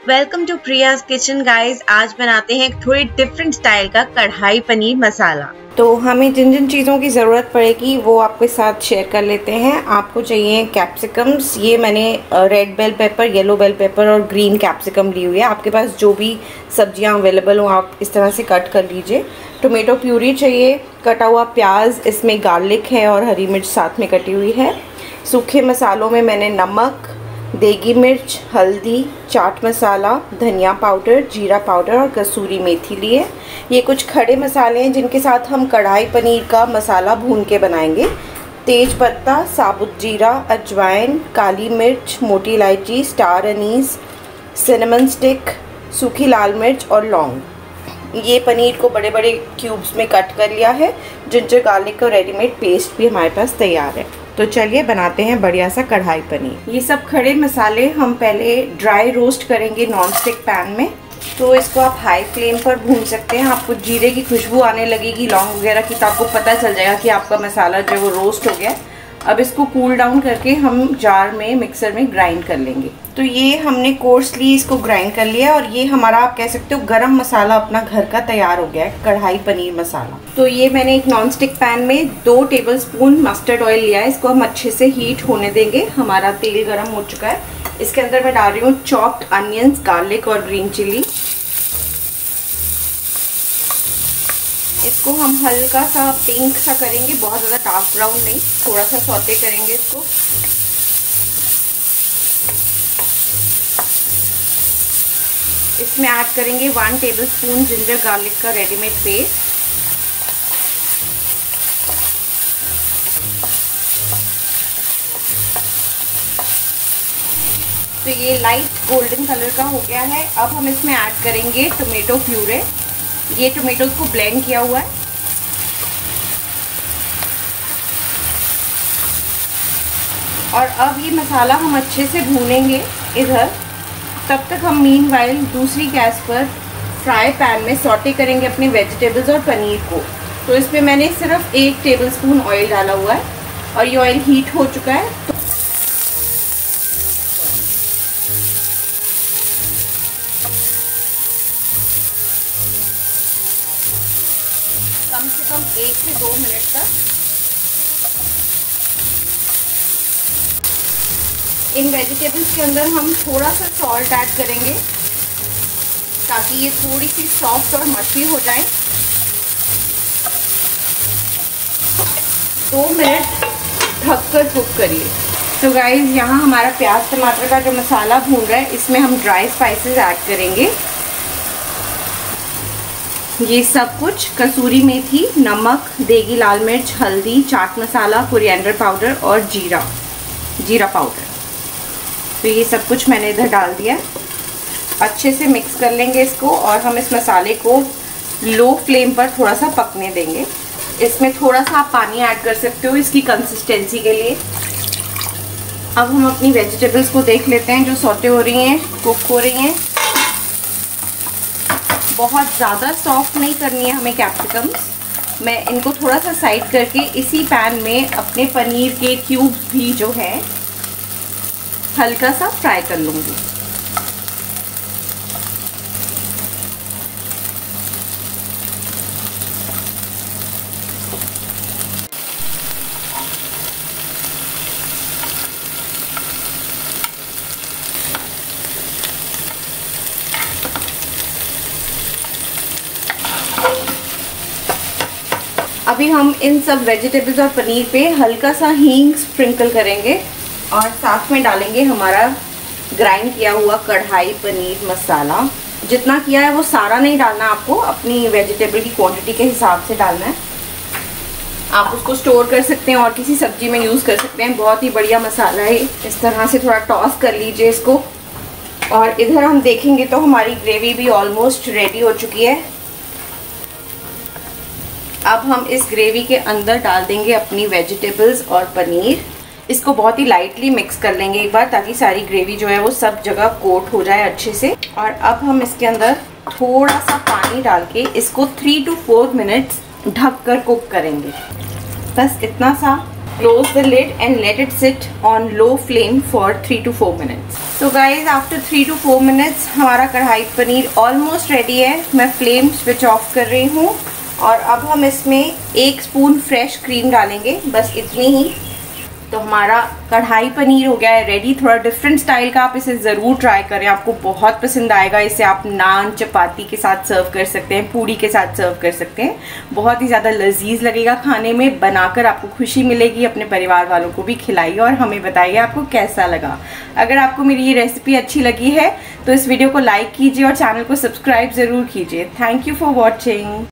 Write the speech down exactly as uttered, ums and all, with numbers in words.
Welcome to Priya's kitchen guys. आज बनाते हैं एक थोड़ी डिफरेंट स्टाइल का कढ़ाई पनीर मसाला। तो हमें जिन जिन चीज़ों की ज़रूरत पड़ेगी वो आपके साथ शेयर कर लेते हैं। आपको चाहिए कैप्सिकम्स, ये मैंने red bell pepper, yellow bell pepper और ग्रीन कैप्सिकम ली हुई है। आपके पास जो भी सब्जियां अवेलेबल हो आप इस तरह से कट कर लीजिए। टोमेटो प्यूरी चाहिए, कटा हुआ प्याज, इसमें गार्लिक है और हरी मिर्च साथ में कटी हुई है। सूखे मसालों में मैंने नमक, देगी मिर्च, हल्दी, चाट मसाला, धनिया पाउडर, जीरा पाउडर और कसूरी मेथी लिए। ये कुछ खड़े मसाले हैं जिनके साथ हम कढ़ाई पनीर का मसाला भून के बनाएंगे। तेज पत्ता, साबुत जीरा, अजवाइन, काली मिर्च, मोटी इलायची, स्टार अनीस, सिनेमन स्टिक, सूखी लाल मिर्च और लौंग। ये पनीर को बड़े बड़े क्यूब्स में कट कर लिया है। जिंजर गार्लिक का रेडीमेड पेस्ट भी हमारे पास तैयार है। तो चलिए बनाते हैं बढ़िया सा कढ़ाई पनीर। ये सब खड़े मसाले हम पहले ड्राई रोस्ट करेंगे नॉन स्टिक पैन में। तो इसको आप हाई फ्लेम पर भून सकते हैं। आपको जीरे की खुशबू आने लगेगी, लौंग वगैरह की, तो आपको पता चल जाएगा कि आपका मसाला जो है वो रोस्ट हो गया। अब इसको कूल डाउन करके हम जार में मिक्सर में ग्राइंड कर लेंगे। तो ये हमने कोर्सली इसको ग्राइंड कर लिया और ये हमारा आप कह सकते हो गरम मसाला अपना घर का तैयार हो गया है, कढ़ाई पनीर मसाला। तो ये मैंने एक नॉन स्टिक पैन में दो टेबलस्पून मस्टर्ड ऑयल लिया है। इसको हम अच्छे से हीट होने देंगे। हमारा तेल गरम हो चुका है। इसके अंदर मैं डाल रही हूँ चॉप्ड अनियंस, गार्लिक और ग्रीन चिली। इसको हम हल्का सा पिंक सा करेंगे, बहुत ज़्यादा डार्क ब्राउन नहीं, थोड़ा सा सौते करेंगे इसको। इसमें ऐड करेंगे वन टेबलस्पून जिंजर गार्लिक का रेडीमेड पेस्ट। तो ये लाइट गोल्डन कलर का हो गया है। अब हम इसमें ऐड करेंगे टोमेटो प्यूरे। ये टोमेटोज को ब्लेंड किया हुआ है। और अब ये मसाला हम अच्छे से भूनेंगे इधर। तब तक हम मीनवाइल दूसरी गैस पर फ्राई पैन में सौटे करेंगे अपने वेजिटेबल्स और पनीर को। तो इसमें मैंने सिर्फ एक टेबलस्पून ऑयल डाला हुआ है और ये ऑयल हीट हो चुका है। तो कम से कम एक से दो मिनट तक इन वेजिटेबल्स के अंदर हम थोड़ा सा सॉल्ट ऐड करेंगे ताकि ये थोड़ी सी सॉफ्ट और मची हो जाए। दो मिनट ढककर कुक करिए। तो गाइस, यहाँ हमारा प्याज टमाटर का जो मसाला भून रहा है, इसमें हम ड्राई स्पाइसेस ऐड करेंगे। ये सब कुछ कसूरी मेथी, नमक, देगी लाल मिर्च, हल्दी, चाट मसाला, कोरिएंडर पाउडर और जीरा जीरा पाउडर। तो ये सब कुछ मैंने इधर डाल दिया। अच्छे से मिक्स कर लेंगे इसको और हम इस मसाले को लो फ्लेम पर थोड़ा सा पकने देंगे। इसमें थोड़ा सा आप पानी ऐड कर सकते हो इसकी कंसिस्टेंसी के लिए। अब हम अपनी वेजिटेबल्स को देख लेते हैं जो सौटे हो रही हैं, कुक हो रही हैं। बहुत ज़्यादा सॉफ्ट नहीं करनी है हमें कैप्सिकम्स। मैं इनको थोड़ा सा साइड करके इसी पैन में अपने पनीर के क्यूब्स भी जो है हल्का सा फ्राई कर लूँगी। अभी हम इन सब वेजिटेबल्स और पनीर पे हल्का सा हींग स्प्रिंकल करेंगे और साथ में डालेंगे हमारा ग्राइंड किया हुआ कढ़ाई पनीर मसाला। जितना किया है वो सारा नहीं डालना, आपको अपनी वेजिटेबल की क्वांटिटी के हिसाब से डालना है। आप उसको स्टोर कर सकते हैं और किसी सब्जी में यूज़ कर सकते हैं। बहुत ही बढ़िया मसाला है। इस तरह से थोड़ा टॉस कर लीजिए इसको। और इधर हम देखेंगे तो हमारी ग्रेवी भी ऑलमोस्ट रेडी हो चुकी है। अब हम इस ग्रेवी के अंदर डाल देंगे अपनी वेजिटेबल्स और पनीर। इसको बहुत ही लाइटली मिक्स कर लेंगे एक बार, ताकि सारी ग्रेवी जो है वो सब जगह कोट हो जाए अच्छे से। और अब हम इसके अंदर थोड़ा सा पानी डाल के इसको थ्री टू फोर मिनट्स ढक कर कुक करेंगे। बस इतना सा Close the lid and let it sit on low flame for three to four minutes. So guys, after three to four minutes हमारा कढ़ाई पनीर ऑलमोस्ट रेडी है। मैं फ्लेम स्विच ऑफ कर रही हूँ और अब हम इसमें एक स्पून फ्रेश क्रीम डालेंगे, बस इतनी ही। तो हमारा कढ़ाई पनीर हो गया है रेडी। थोड़ा डिफरेंट स्टाइल का, आप इसे ज़रूर ट्राई करें, आपको बहुत पसंद आएगा। इसे आप नान चपाती के साथ सर्व कर सकते हैं, पूड़ी के साथ सर्व कर सकते हैं। बहुत ही ज़्यादा लजीज लगेगा खाने में। बनाकर आपको खुशी मिलेगी, अपने परिवार वालों को भी खिलाइए और हमें बताइए आपको कैसा लगा। अगर आपको मेरी ये रेसिपी अच्छी लगी है तो इस वीडियो को लाइक कीजिए और चैनल को सब्सक्राइब ज़रूर कीजिए। Thank you for watching.